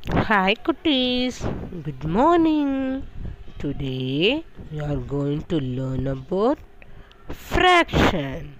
Hi cuties, good morning. Today we are going to learn about fraction.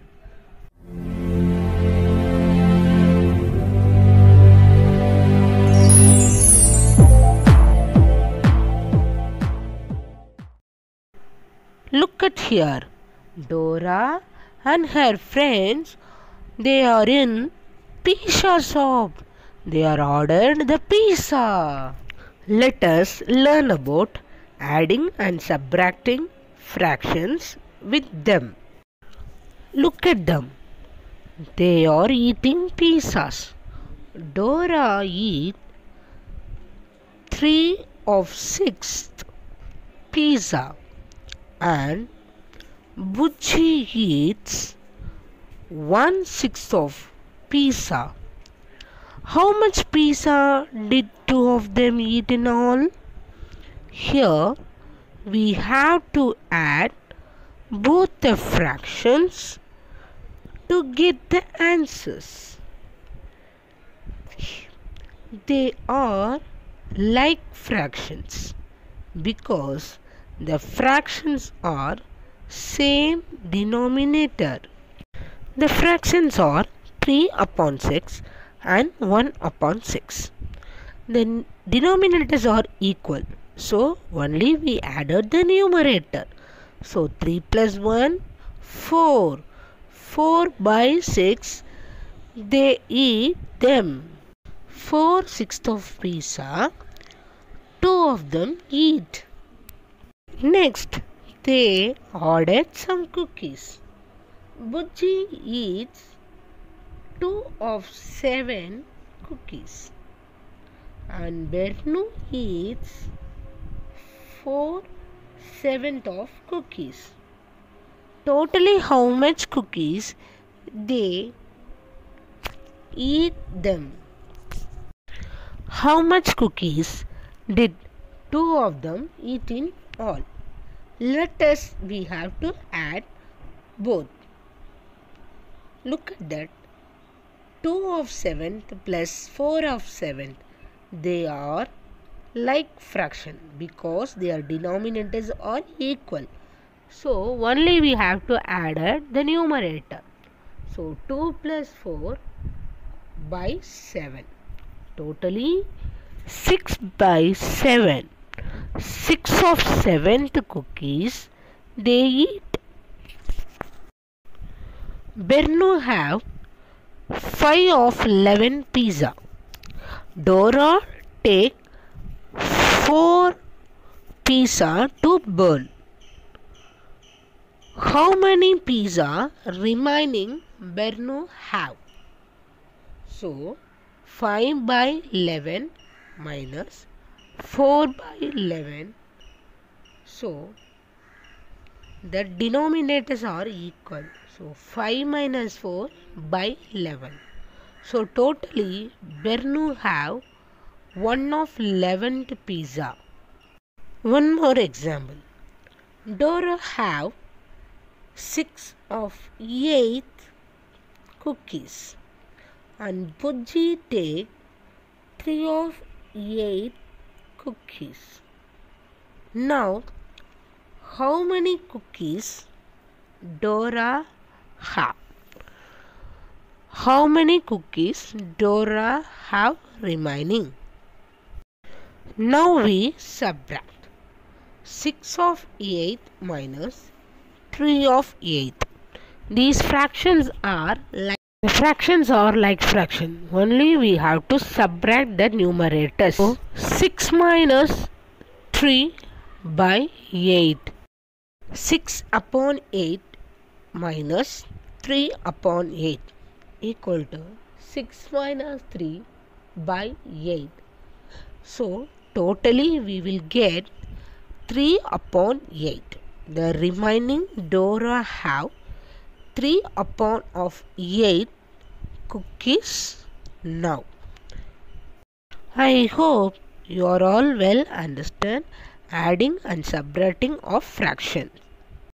Look at here. Dora and her friends, they are in pizza shop. They are ordered the pizza. Let us learn about adding and subtracting fractions with them. Look at them. They are eating pizzas. Dora eats 3 of 6 pizza and Butchie eats 1/6 of pizza. How much pizza did two of them eat in all? Here we have to add both the fractions to get the answers. They are like fractions because the fractions are same denominator. The fractions are 3 upon 6 and 1 upon 6. The denominators are equal, so only we added the numerator. So 3 plus 1, 4. 4 by 6, they eat them. 4/6 of pizza, 2 of them eat. Next, they ordered some cookies. Bujji eats 2 of 7 cookies and Bernu eats 4/7 of cookies. Totally how much cookies they eat them? How much cookies did two of them eat in all? Let us, we have to add both. Look at that. 2 of 7th plus 4 of 7th. They are like fraction because their denominators are equal. So only we have to add the numerator. So 2 plus 4 by 7. Totally 6 by 7. 6 of 7th cookies they eat. Bernu have 5 of 11 pizza. Dora take 4 pizza to burn. How many pizza remaining Bernu have? So 5 by 11 minus 4 by 11. So the denominators are equal. So 5 minus 4 by 11. So totally Bernu have 1 of 11th pizza. One more example. Dora have 6 of 8 cookies and Bujji take 3 of 8 cookies. Now how many cookies Dora have? How many cookies Dora have remaining? Now we subtract 6 of 8 minus 3 of 8. These fractions are like fraction. Only we have to subtract the numerators. So 6 minus 3 by 8. 6 upon 8 minus 3 upon 8 equal to 6 minus 3 by 8. So totally we will get 3 upon 8. The remaining Dora have 3 upon of 8 cookies now. I hope you are all well understand adding and subtracting of fractions.